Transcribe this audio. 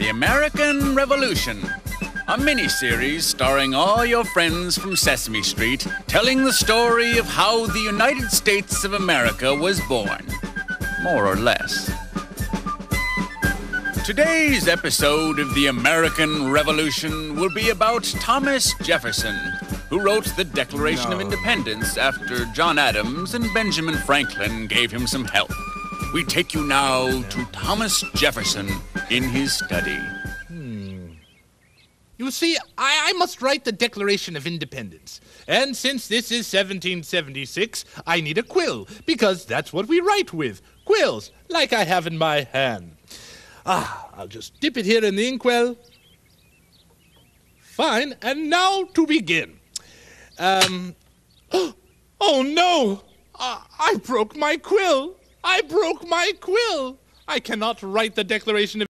The American Revolution, a mini-series starring all your friends from Sesame Street, telling the story of how the United States of America was born, more or less. Today's episode of The American Revolution will be about Thomas Jefferson, who wrote the Declaration of Independence after John Adams and Benjamin Franklin gave him some help. We take you now to Thomas Jefferson in his study. You see, I must write the Declaration of Independence. And since this is 1776, I need a quill, because that's what we write with. Quills, like I have in my hand. I'll just dip it here in the inkwell. Fine, and now to begin. Oh no! I broke my quill! I broke my quill! I cannot write the Declaration of